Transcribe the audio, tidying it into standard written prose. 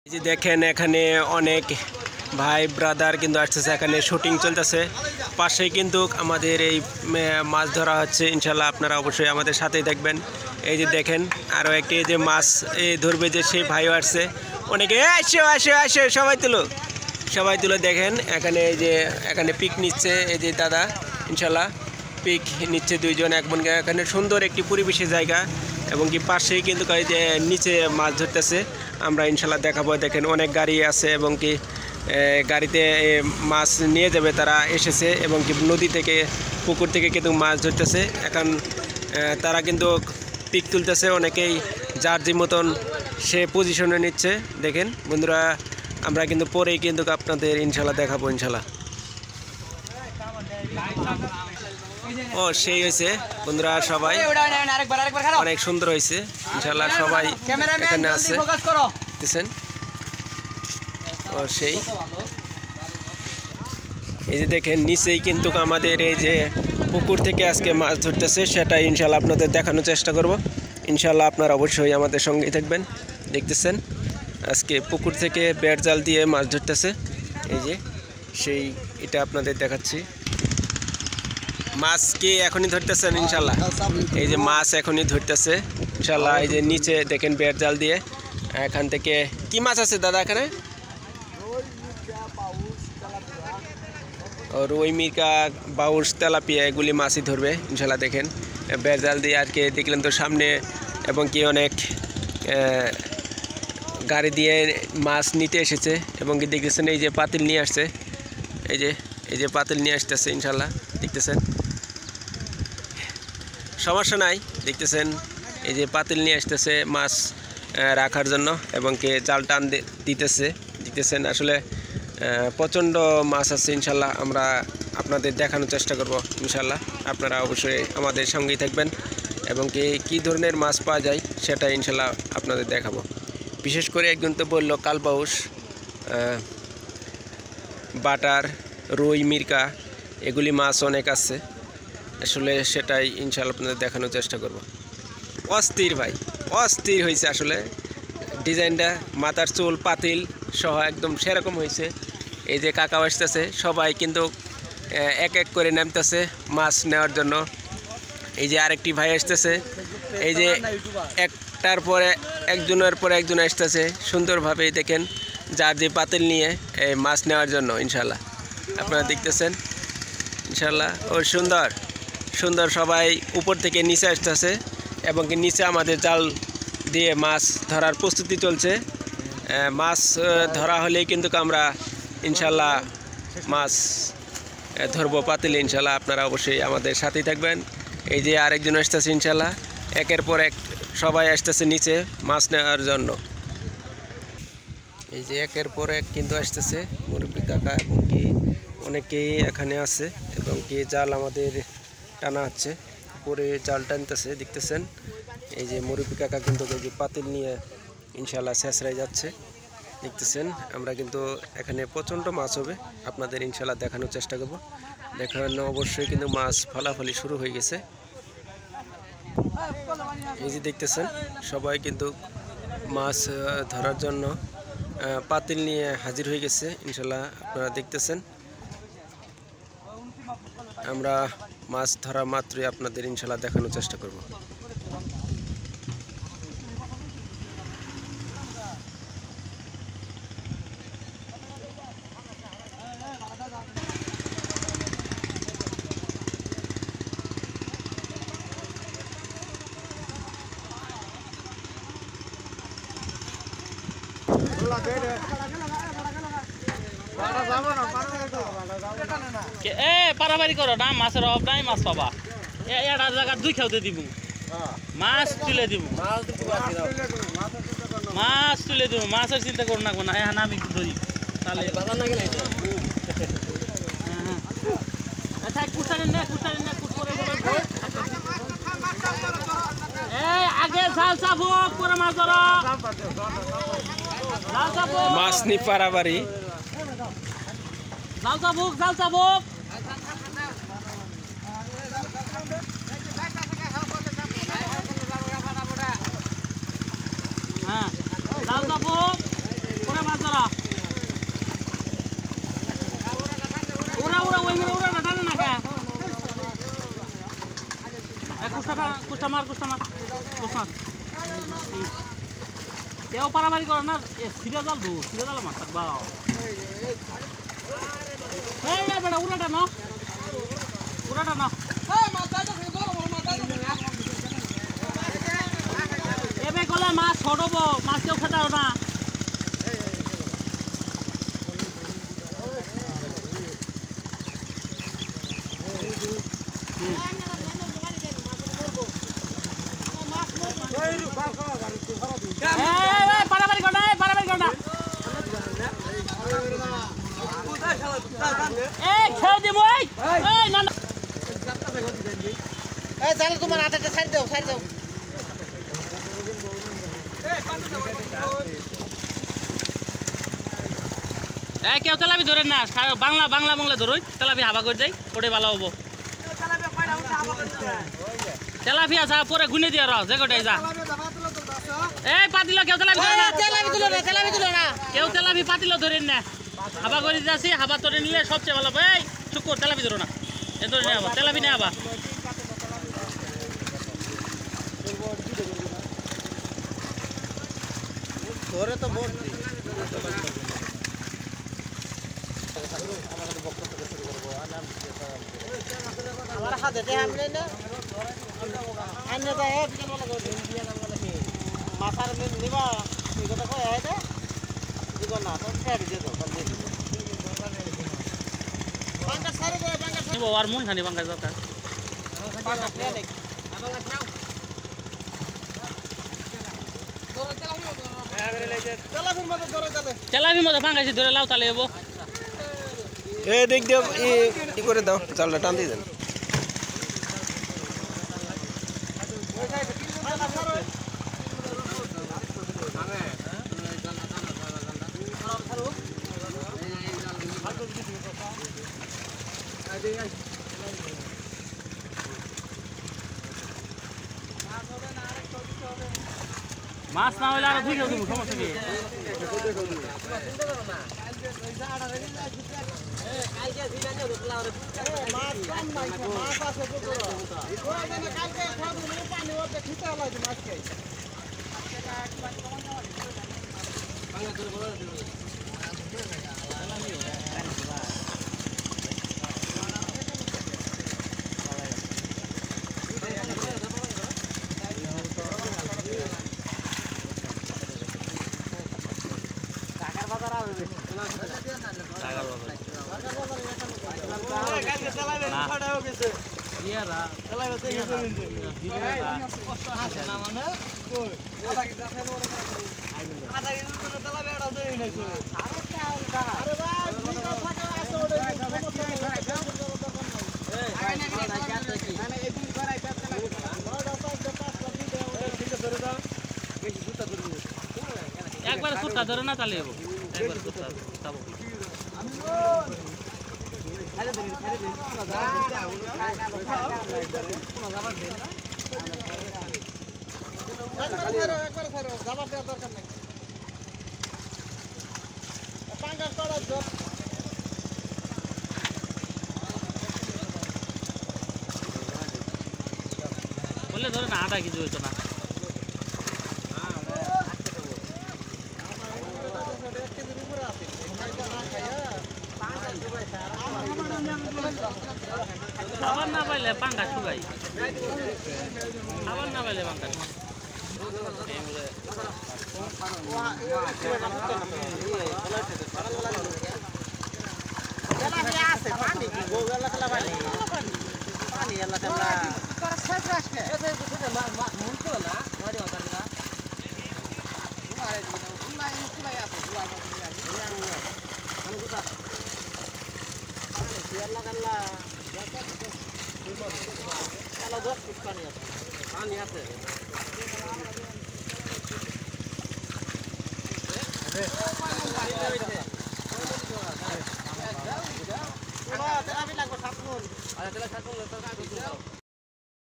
যে দেখেন এখানে অনেক ভাই ব্রাদার কিন্তু আসতেছে, এখানে শুটিং চলতেছে। পাশেই কিন্তু আমাদের এই মাছ ধরা হচ্ছে। ইনশাল্লাহ আপনারা অবশ্যই আমাদের সাথেই দেখবেন। এই যে দেখেন আরও একটি যে মাছ ধরবে যে সেই ভাইও আসছে। অনেকে আসো আসো আসো সবাই তুলো দেখেন এখানে এই যে এখানে পিক নিচ্ছে এই যে দাদা, ইনশাল্লাহ পিক নিচ্ছে দুইজন এক বোনকে। এখানে সুন্দর একটি পরিবেশের জায়গা এবং কি পাশেই কিন্তু এই যে নিচে মাছ ধরতেছে। আমরা ইনশাল্লাহ দেখাবো। দেখেন অনেক গাড়ি আছে এবং কি গাড়িতে মাছ নিয়ে যাবে, তারা এসেছে এবং কি নদী থেকে পুকুর থেকে কিন্তু মাছ ধরতেছে। এখন তারা কিন্তু পিক তুলতেছে, অনেকেই যার যে মতন সে পজিশনে নিচ্ছে। দেখেন বন্ধুরা, আমরা কিন্তু পরেই কিন্তু আপনাদের ইনশাল্লাহ দেখাবো ইনশাল্লাহ। ও সেই হয়েছে বন্ধুরা, সবাই অনেক সুন্দর হয়েছে ইনশাল্লাহ, সবাই এখানে আছে দেখছেন। ও সেই এই যে দেখেন নিচেই কিন্তু আমাদের এই যে পুকুর থেকে আজকে মাছ ধরতেছে, সেটা ইনশাল্লাহ আপনাদের দেখানোর চেষ্টা করব। ইনশাল্লাহ আপনারা অবশ্যই আমাদের সঙ্গেই থাকবেন। দেখতেছেন আজকে পুকুর থেকে বেড় জাল দিয়ে মাছ ধরতেছে। এই যে সেই এটা আপনাদের দেখাচ্ছি। মাছ কি এখনই ধরতেছেন ইনশাল্লাহ, এই যে মাছ এখনই ধরতেছে ইনশাল্লাহ। এই যে নিচে দেখেন বেড় জাল দিয়ে, এখান থেকে কি মাছ আছে দাদা এখানে? রুই, মির্কা, বাউস, তেলাপিয়া এগুলি মাছই ধরবে ইনশাল্লাহ। দেখেন বেড় জাল দিয়ে আর কি দেখলেন তো সামনে, এবং কি অনেক গাড়ি দিয়ে মাছ নিতে এসেছে এবং কি দেখতেছেন এই যে পাতিল নিয়ে আসছে। এই যে পাতিল নিয়ে আসতেছে ইনশাল্লাহ, দেখতেছেন সমস্যা নাই। দেখতেছেন এই যে পাতিল নিয়ে আসতেছে মাছ রাখার জন্য এবং কি জাল টান দিতেছে। দেখতেছেন আসলে প্রচণ্ড মাছ আছে ইনশাল্লাহ। আমরা আপনাদের দেখানোর চেষ্টা করব ইনশাল্লাহ। আপনারা অবশ্যই আমাদের সঙ্গেই থাকবেন এবং কী ধরনের মাছ পাওয়া যায় সেটা ইনশাল্লাহ আপনাদের দেখাবো। বিশেষ করে একজন তো বললো কালবাউস, বাটার, রুই, মির্কা এগুলি মাছ অনেক আছে আসলে, সেটাই ইনশাল্লাহ আপনাদের দেখানোর চেষ্টা করব। অস্থির ভাই, অস্থির হয়েছে আসলে ডিজাইনটা, মাথার চুল পাতিল সহ একদম সেরকম হয়েছে। এই যে কাকা আসতেছে, সবাই কিন্তু এক এক করে নামতেছে মাছ নেওয়ার জন্য। এই যে আরেকটি ভাই আসতেছে, এই যে একটার পরে একজনের পরে একজন আসতেছে সুন্দরভাবে। দেখেন যার যে পাতিল নিয়ে এই মাছ নেওয়ার জন্য ইনশাল্লাহ আপনারা দেখতেছেন ইনশাল্লাহ। ও সুন্দর সুন্দর সবাই উপর থেকে নিচে আসতেছে এবং কি নিচে আমাদের জাল দিয়ে মাছ ধরার প্রস্তুতি চলছে। মাছ ধরা হলেই কিন্তু আমরা ইনশাল্লাহ মাছ ধরবো পাতিলে ইনশাল্লাহ। আপনারা অবশ্যই আমাদের সাথেই থাকবেন। এই যে আরেকজন আসতেছে ইনশাল্লাহ, একের পর এক সবাই আসতেছে নিচে মাছ নেওয়ার জন্য। এই যে একের পর এক কিন্তু আসতেছে মুরব্বী কাকা এবং কি অনেকেই এখানে আছে এবং কি জাল আমাদের টানা হচ্ছে, পরে জাল টানতেছে দেখতেছেন। এই যে মুরব্বী কাকা কিন্তু এই যে পাতিল নিয়ে ইনশাল্লাহ ছেঁচড়ায় যাচ্ছে দেখতেছেন। আমরা কিন্তু এখানে প্রচণ্ড মাছ হবে, আপনাদের ইনশাল্লাহ দেখানোর চেষ্টা করব। দেখানো অবশ্যই কিন্তু মাছ ফলাফলি শুরু হয়ে গেছে। এই যে দেখতেছেন সবাই কিন্তু মাছ ধরার জন্য পাতিল নিয়ে হাজির হয়ে গেছে ইনশাল্লাহ, আপনারা দেখতেছেন। আমরা মাছ ধরা মাত্রই আপনাদের ইনশাল্লাহ দেখানোর চেষ্টা করব। পারাবারি করো না, মাছের অভাব নাই, মাছ পাবা। এটা জায়গা দুই খেতে দিব, মাছ তুলে দিব, মাছ তুলে দিব, মাছের চিন্তা করো না কোনো। এখন আমি ধরি তাহলে আগে জাল চাবো পরে মাছ ধরো। মাছ নি পারাবারি জাল চাবুক, জাল চাবুক। হ্যাঁ জাল চাবুক পরে মার কেউ পারামারি করে না সিধা জাল দু সিধা জাল মাছ বাও এই না বেটা উড়াটা না এবে গলে মাছ ছড়ব মাছ কেউ খেতে হবে না পারামারি কর না এই খেল দিব এই না এই জাল তোমার হাতে ছাড় দাও এই কেউ তেলাপি ধরেন না বাংলা ধরুন তেলাপি হাবা করে যাই ওটাই ভালো হবো তেলাপি আছে পরে গুনে দিয়ে রাও যে কোটাই যা এই পাতিল কেউ তেলাপি ধরে না তেলাপি দিল না কেউ তেলাপি পাতিল ধরেন না হাবা করে যাচ্ছি হাবা ধরে নিলে সবচেয়ে ভালো এই শুকুর তেলাপি ধরো না এ ধরে নিয়ে আবা তেলাপি নিয়ে আবা ধরে তো বল আমার হাতে হামলে না আন্না তো এক জন বলা করে দিয়া না বলা কি মাথার নিবা এই কথা কই আইতা দিব না তো ছেড়ে দে তো বল দে বাঙ্গা সারে দে বাঙ্গা নিবো আর মন খানি বাঙ্গা দরকার বাঙ্গা প্লে দেখ বাঙ্গা নাও তেলাপির মধ্যে বাঙ্গাইছি ধরে লাও তাহলে এবো এ দেখ দেব ই করে দাও জালটা টান দিয়ে দেন মাছ না হইলে আরো দুই কেউ দিব সমস্যা কি একবার সুতা ধরে না তাহলে এবো একবার সুতা খাবো বললে ধরে না আধা কিছু হইতো না খাবার না পাইলে পাঙ্গা শুকাই খাবার না পাইলে পাঙ্গা লাগবে 7 মণ।